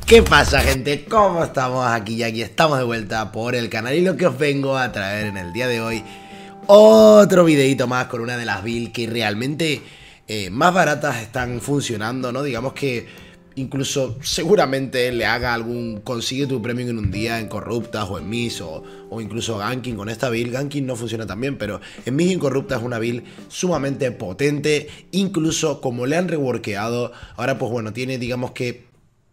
¿Qué pasa, gente? ¿Cómo estamos? Aquí estamos de vuelta por el canal y lo que os vengo a traer en el día de hoy, otro videito más con una de las builds que realmente más baratas están funcionando, ¿no? Digamos que incluso seguramente le haga algún consigue tu premium en un día en Corruptas o en Miss o incluso Ganking con esta build. Ganking no funciona tan bien, pero en Miss y en Corruptas es una build sumamente potente, incluso como le han reworkeado. Ahora pues bueno, tiene digamos que...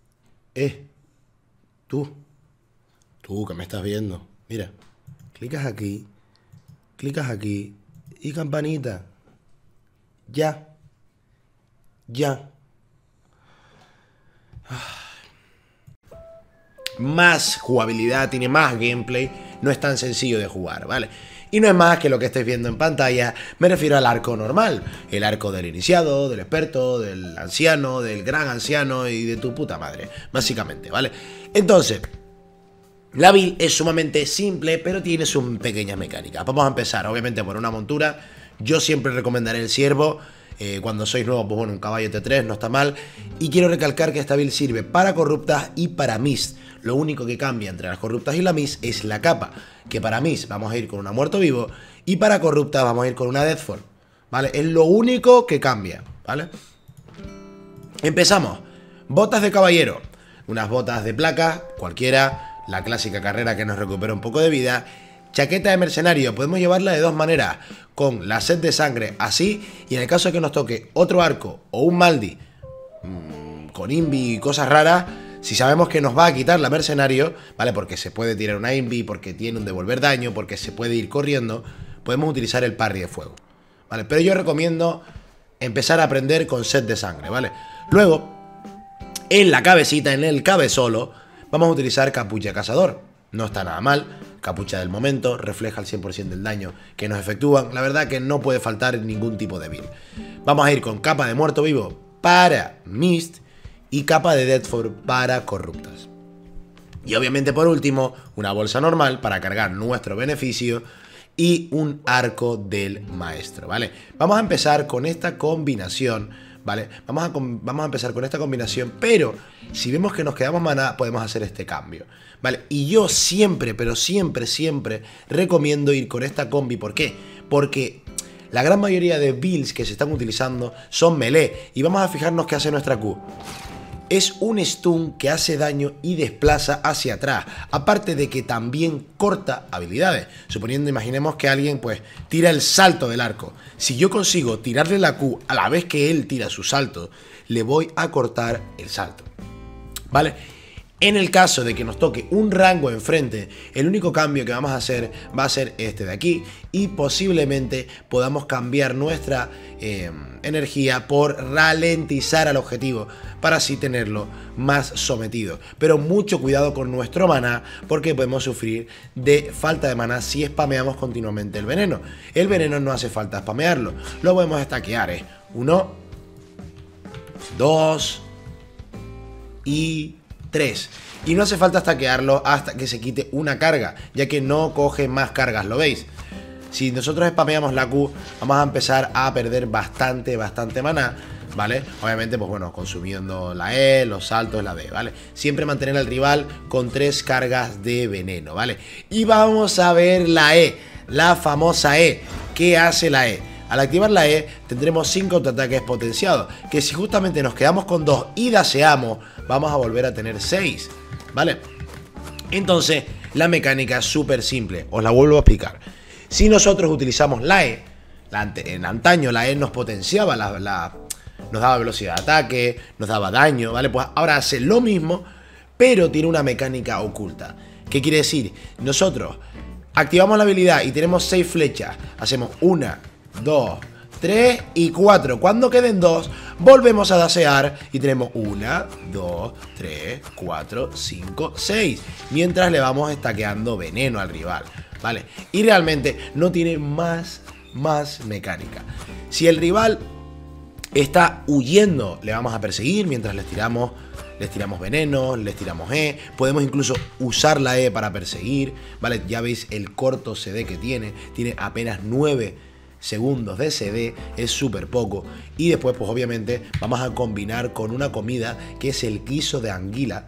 Tú que me estás viendo, mira, clicas aquí y campanita. Ya. Más jugabilidad, tiene más gameplay, no es tan sencillo de jugar, ¿vale? Y no es más que lo que estáis viendo en pantalla, me refiero al arco normal, el arco del iniciado, del experto, del anciano, del gran anciano y de tu puta madre, básicamente, ¿vale? Entonces, la build es sumamente simple, pero tiene sus pequeñas mecánicas. Vamos a empezar, obviamente, por una montura. Yo siempre recomendaré el ciervo. Cuando sois nuevos, pues bueno, un caballo T3 no está mal. Y quiero recalcar que esta build sirve para Corruptas y para Mist. Lo único que cambia entre las Corruptas y la Mist es la capa, que para Mist vamos a ir con una muerto vivo y para Corruptas vamos a ir con una Deathfall, ¿vale? Es lo único que cambia, ¿vale? Empezamos. Botas de caballero. Unas botas de placa, cualquiera, la clásica carrera que nos recupera un poco de vida. Chaqueta de mercenario, podemos llevarla de dos maneras, con la sed de sangre así, y en el caso de que nos toque otro arco o un Maldi con Invi y cosas raras, si sabemos que nos va a quitar la mercenario, ¿vale? Porque se puede tirar una Invi, porque tiene un devolver daño, porque se puede ir corriendo, podemos utilizar el parry de fuego, ¿vale? Pero yo recomiendo empezar a aprender con sed de sangre, ¿vale? Luego, en la cabecita, en el cabezolo, vamos a utilizar capucha de cazador. No está nada mal, capucha del momento, refleja el 100% del daño que nos efectúan. La verdad que no puede faltar ningún tipo de build. Vamos a ir con capa de muerto vivo para Mist y capa de Deathfall para Corruptas. Y obviamente por último, una bolsa normal para cargar nuestro beneficio y un arco del maestro, ¿vale? Vamos a empezar con esta combinación, ¿vale? Vamos a empezar con esta combinación, pero si vemos que nos quedamos maná, podemos hacer este cambio, ¿vale? Y yo siempre, pero siempre recomiendo ir con esta combi. ¿Por qué? Porque la gran mayoría de builds que se están utilizando son melee. Y vamos a fijarnos qué hace nuestra Q. Es un stun que hace daño y desplaza hacia atrás. Aparte de que también corta habilidades. Suponiendo, imaginemos que alguien pues tira el salto del arco. Si yo consigo tirarle la Q a la vez que él tira su salto, le voy a cortar el salto, ¿vale? En el caso de que nos toque un rango enfrente, el único cambio que vamos a hacer va a ser este de aquí. Y posiblemente podamos cambiar nuestra energía por ralentizar al objetivo, para así tenerlo más sometido. Pero mucho cuidado con nuestro maná, porque podemos sufrir de falta de maná si spameamos continuamente el veneno. El veneno no hace falta spamearlo, lo podemos stackear, 1, 2 y 3. Y no hace falta stackearlo hasta que se quite una carga, ya que no coge más cargas, ¿lo veis? Si nosotros spameamos la Q, vamos a empezar a perder bastante maná, ¿vale? Obviamente, pues bueno, consumiendo la E, los saltos, la D, ¿vale? Siempre mantener al rival con 3 cargas de veneno, ¿vale? Y vamos a ver la E, la famosa E. ¿Qué hace la E? Al activar la E tendremos 5 autoataques potenciados, que si justamente nos quedamos con 2 y daseamos, vamos a volver a tener 6, ¿vale? Entonces, la mecánica es súper simple, os la vuelvo a explicar. Si nosotros utilizamos la E, en antaño la E nos potenciaba, nos daba velocidad de ataque, nos daba daño, ¿vale? Pues ahora hace lo mismo, pero tiene una mecánica oculta. ¿Qué quiere decir? Nosotros activamos la habilidad y tenemos 6 flechas, hacemos 1, 2, 3 y 4. Cuando queden 2, volvemos a dasear y tenemos 1, 2, 3, 4, 5, 6. Mientras le vamos stackeando veneno al rival, ¿vale? Y realmente no tiene más mecánica. Si el rival está huyendo, le vamos a perseguir mientras les tiramos veneno, les tiramos E. Podemos incluso usar la E para perseguir, ¿vale? Ya veis el corto CD que tiene apenas 9 segundos de CD, es súper poco. Y después pues obviamente vamos a combinar con una comida que es el guiso de anguila,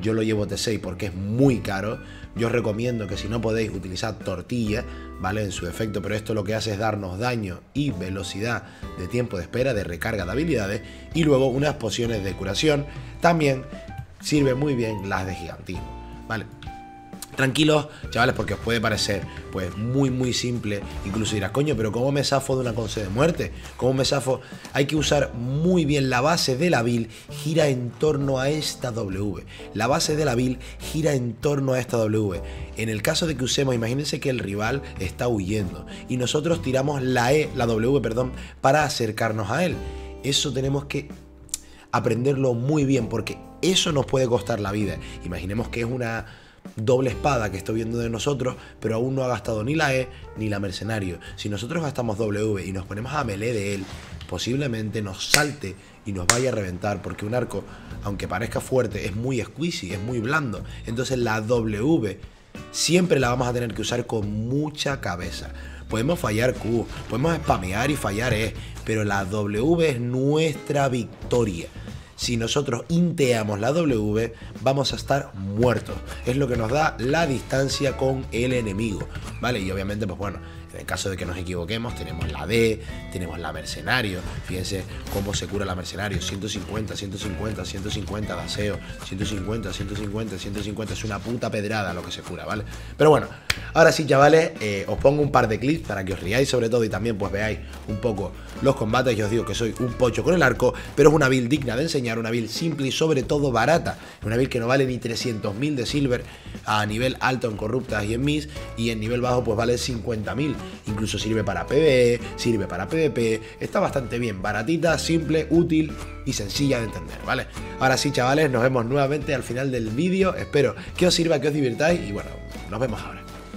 Yo lo llevo T6 porque es muy caro. Yo os recomiendo que si no podéis utilizar tortilla, ¿vale? En su efecto, pero esto lo que hace es darnos daño y velocidad de tiempo de espera, de recarga de habilidades, y luego unas pociones de curación. También sirve muy bien las de gigantismo, ¿vale? Tranquilos, chavales, porque os puede parecer pues muy simple. Incluso dirás, coño, pero ¿cómo me zafo de una conce de muerte? ¿Cómo me zafo? Hay que usar muy bien la base de la build, gira en torno a esta W. La base de la build gira en torno a esta W. En el caso de que usemos, imagínense que el rival está huyendo y nosotros tiramos la W, perdón, para acercarnos a él. Eso tenemos que aprenderlo muy bien, porque eso nos puede costar la vida. Imaginemos que es una doble espada que estoy viendo de nosotros, pero aún no ha gastado ni la E ni la mercenario. Si nosotros gastamos W y nos ponemos a melee de él, posiblemente nos salte y nos vaya a reventar, porque un arco, aunque parezca fuerte, es muy squishy, es muy blando. Entonces la W siempre la vamos a tener que usar con mucha cabeza. Podemos fallar Q, podemos spamear y fallar E, pero la W es nuestra victoria. Si nosotros inteamos la W, vamos a estar muertos. Es lo que nos da la distancia con el enemigo, ¿vale? Y obviamente, pues bueno, en el caso de que nos equivoquemos, tenemos la D, tenemos la mercenario. Fíjense cómo se cura la mercenario. 150, 150, 150 de aseo, 150, 150, 150. Es una puta pedrada lo que se cura, ¿vale? Pero bueno, ahora sí, chavales, os pongo un par de clips para que os riáis sobre todo y también pues veáis un poco los combates. Yo os digo que soy un pocho con el arco, pero es una build digna de enseñar, una build simple y sobre todo barata. Una build que no vale ni 300.000 de silver a nivel alto en corruptas y en mis, y en nivel bajo pues vale 50.000. Incluso sirve para PvE, sirve para PvP, está bastante bien, baratita, simple, útil y sencilla de entender, ¿vale? Ahora sí, chavales, nos vemos nuevamente al final del vídeo. Espero que os sirva, que os divirtáis y bueno, nos vemos ahora.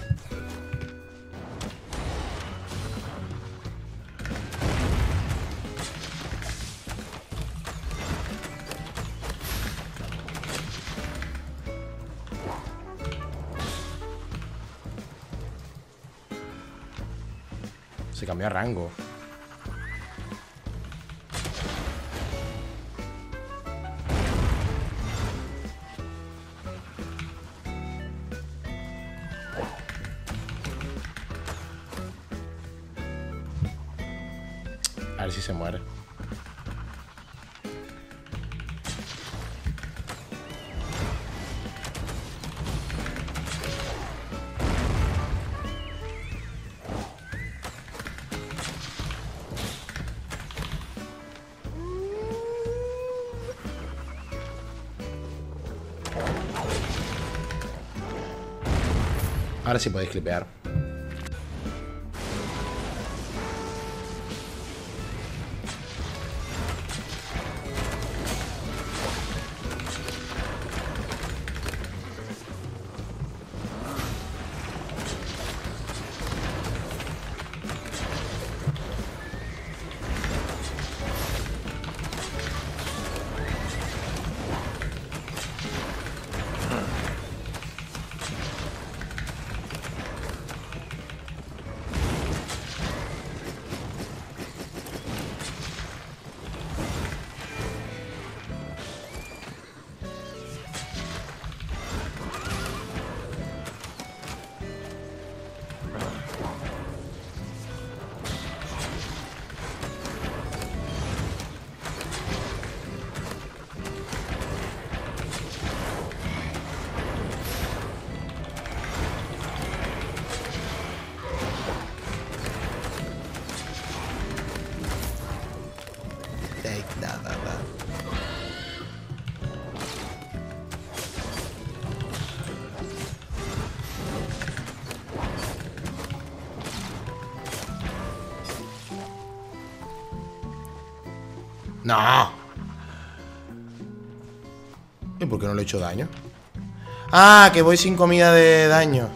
Se cambió a rango. A ver si se muere. Ahora sí podéis clipear. No. ¿Y por qué no le he hecho daño? Ah, que voy sin comida de daño.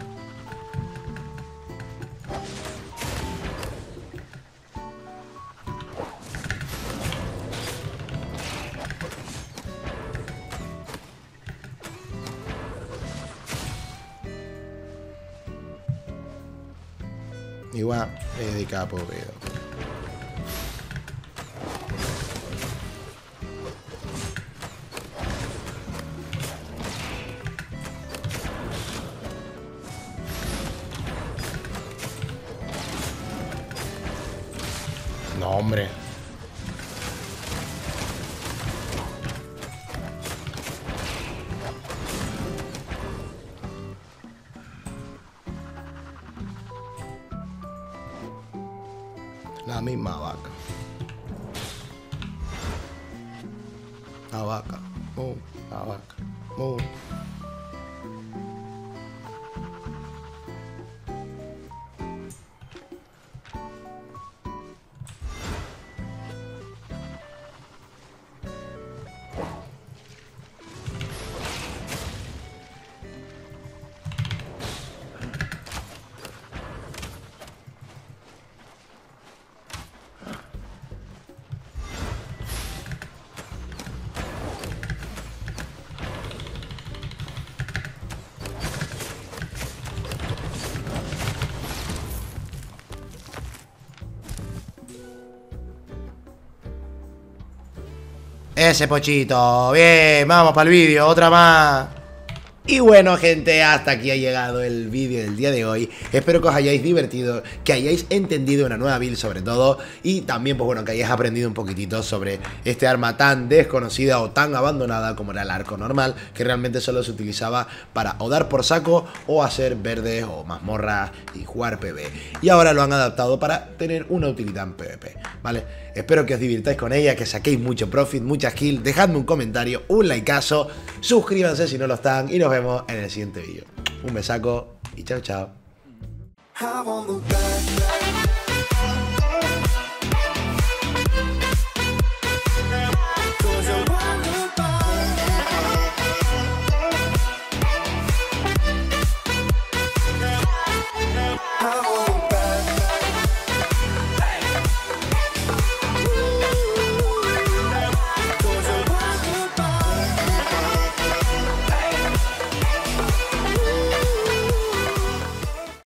Igual, de capo, veo. hombre. La misma vaca. La vaca. La vaca. Ese pochito. Bien, vamos para el vídeo, otra más. Y bueno, gente, hasta aquí ha llegado el vídeo del día de hoy. Espero que os hayáis divertido, que hayáis entendido una nueva build sobre todo. Y también, pues bueno, que hayáis aprendido un poquitito sobre este arma tan desconocida o tan abandonada como era el arco normal, que realmente solo se utilizaba para o dar por saco o hacer verdes o mazmorras y jugar PvE. Y ahora lo han adaptado para tener una utilidad en PvP, ¿vale? Espero que os divirtáis con ella, que saquéis mucho profit, muchas kills. Dejadme un comentario, un likeazo, suscríbanse si no lo están y nos vemos en el siguiente vídeo. Un besaco y chao, chao.